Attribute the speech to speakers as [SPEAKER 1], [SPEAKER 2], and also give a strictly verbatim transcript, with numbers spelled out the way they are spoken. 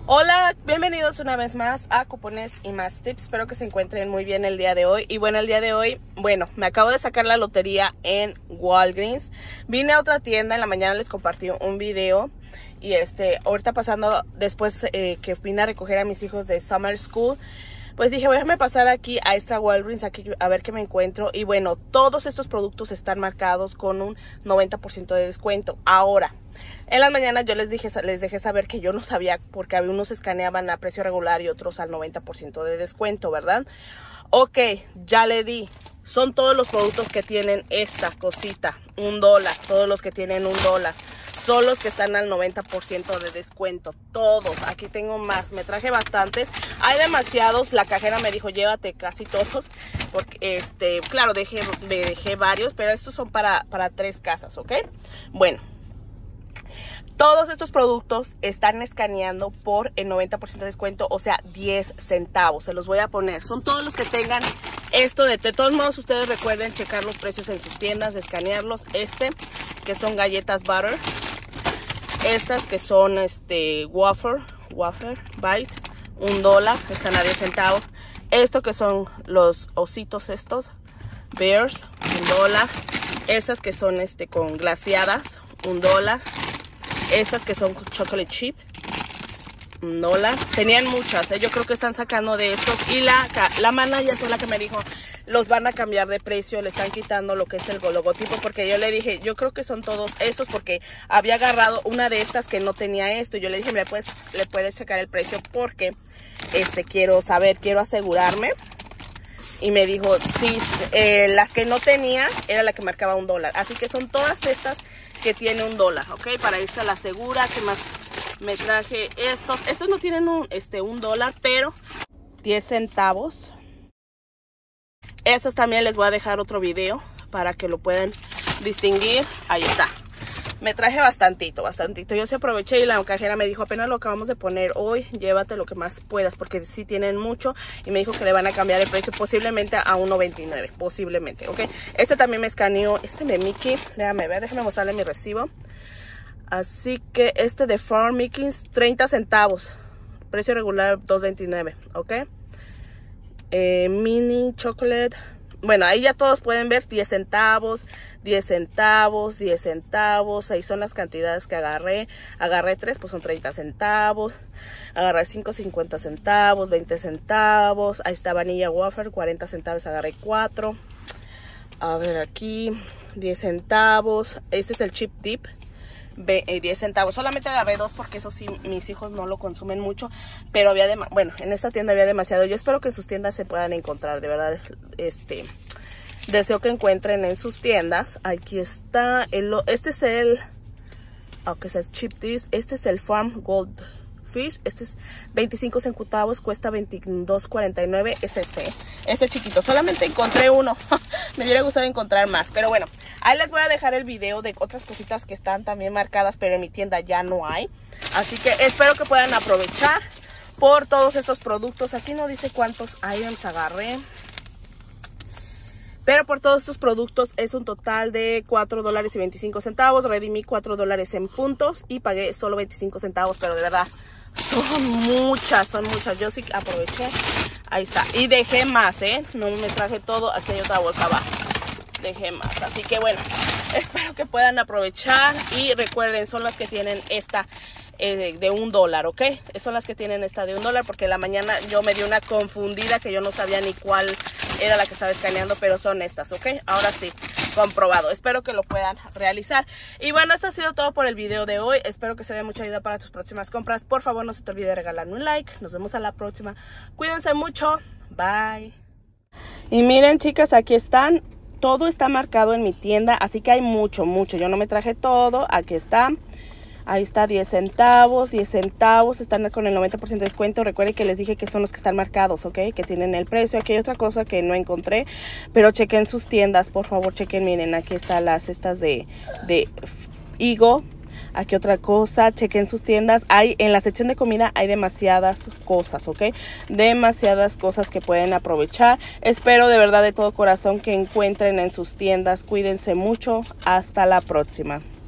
[SPEAKER 1] Hola, bienvenidos una vez más a Cupones y Más Tips. Espero que se encuentren muy bien el día de hoy. Y bueno, el día de hoy, bueno, me acabo de sacar la lotería en Walgreens. Vine a otra tienda, en la mañana les compartí un video. Y este, ahorita pasando, después eh, que vine a recoger a mis hijos de Summer School, pues dije, voy a pasar aquí a esta Walgreens aquí a ver qué me encuentro. Y bueno, todos estos productos están marcados con un noventa por ciento de descuento. Ahora, en las mañanas yo les dije, les dejé saber que yo no sabía porque había unos escaneaban a precio regular y otros al noventa por ciento de descuento, ¿verdad? Ok, ya le di. Son todos los productos que tienen esta cosita, un dólar. Todos los que tienen un dólar. Son los que están al noventa por ciento de descuento. Todos. Aquí tengo más. Me traje bastantes. Hay demasiados. La cajera me dijo, llévate casi todos. Porque, este, claro, dejé, me dejé varios. Pero estos son para, para tres casas, ¿ok? Bueno. Todos estos productos están escaneando por el noventa por ciento de descuento, o sea, diez centavos. Se los voy a poner. Son todos los que tengan esto. De, de todos modos, ustedes recuerden checar los precios en sus tiendas, escanearlos. Este, que son galletas butter. Estas que son este wafer, wafer bite, un dólar, están a diez centavos. Esto que son los ositos estos, bears, un dólar. Estas que son este con glaseadas, un dólar. Estas que son chocolate chip, un dólar. Tenían muchas, ¿eh? Yo creo que están sacando de estos. Y la, la manager fue la que me dijo, los van a cambiar de precio, le están quitando lo que es el logotipo. Porque yo le dije, yo creo que son todos estos, porque había agarrado una de estas que no tenía esto. Yo le dije, mira, pues le puedes checar el precio porque este quiero saber, quiero asegurarme. Y me dijo, sí, eh, la que no tenía era la que marcaba un dólar. Así que son todas estas que tiene un dólar, ¿ok? Para irse a la segura. ¿Qué más? Me traje estos. Estos no tienen un, este, un dólar, pero diez centavos. Estos también les voy a dejar otro video para que lo puedan distinguir. Ahí está. Me traje bastantito, bastantito. Yo se aproveché y la cajera me dijo, apenas lo acabamos de poner hoy, llévate lo que más puedas, porque sí tienen mucho. Y me dijo que le van a cambiar el precio posiblemente a uno veintinueve, posiblemente, ¿ok? Este también me escaneó, este de Mickey, déjame ver, déjame mostrarle mi recibo. Así que este de Farm Mickey, treinta centavos, precio regular dos veintinueve, ¿ok? Eh, mini chocolate. Bueno, ahí ya todos pueden ver diez centavos, diez centavos, diez centavos. Ahí son las cantidades que agarré. Agarré tres, pues son treinta centavos. Agarré cinco, cincuenta centavos, veinte centavos. Ahí está vanilla wafer, cuarenta centavos. Agarré cuatro. A ver aquí, diez centavos. Este es el chip dip. diez centavos, solamente agarré dos porque eso sí, mis hijos no lo consumen mucho, pero había, bueno, en esta tienda había demasiado. Yo espero que en sus tiendas se puedan encontrar, de verdad, este, deseo que encuentren en sus tiendas. Aquí está, el, este es el, aunque sea chip this, este es el Farm Gold Fish, este es veinticinco centavos, cuesta veintidós cuarenta y nueve, es este, este chiquito, solamente encontré uno, me hubiera gustado encontrar más, pero bueno, ahí les voy a dejar el video de otras cositas que están también marcadas, pero en mi tienda ya no hay, así que espero que puedan aprovechar por todos estos productos. Aquí no dice cuántos items agarré, pero por todos estos productos es un total de cuatro dólares y veinticinco centavos. Redimí cuatro dólares en puntos y pagué solo veinticinco centavos, pero de verdad son muchas, son muchas. Yo sí aproveché. Ahí está. Y dejé más, ¿eh? No me traje todo. Aquí hay otra bolsa abajo. Dejé más. Así que bueno, espero que puedan aprovechar. Y recuerden, son las que tienen esta eh, de un dólar, ¿ok? Son las que tienen esta de un dólar, porque en la mañana yo me di una confundida que yo no sabía ni cuál era la que estaba escaneando, pero son estas, ¿ok? Ahora sí, comprobado. Espero que lo puedan realizar. Y bueno, esto ha sido todo por el video de hoy. Espero que sea de mucha ayuda para tus próximas compras. Por favor, no se te olvide de regalarme un like. Nos vemos a la próxima. Cuídense mucho. Bye. Y miren, chicas, aquí están. Todo está marcado en mi tienda, así que hay mucho, mucho. Yo no me traje todo. Aquí está. Ahí está, diez centavos, diez centavos, están con el noventa por ciento de descuento. Recuerden que les dije que son los que están marcados, ¿ok? Que tienen el precio. Aquí hay otra cosa que no encontré, pero chequen sus tiendas, por favor, chequen. Miren, aquí están las estas de, de higo. Aquí otra cosa, chequen sus tiendas. Hay, en la sección de comida hay demasiadas cosas, ¿ok? Demasiadas cosas que pueden aprovechar. Espero de verdad de todo corazón que encuentren en sus tiendas. Cuídense mucho. Hasta la próxima.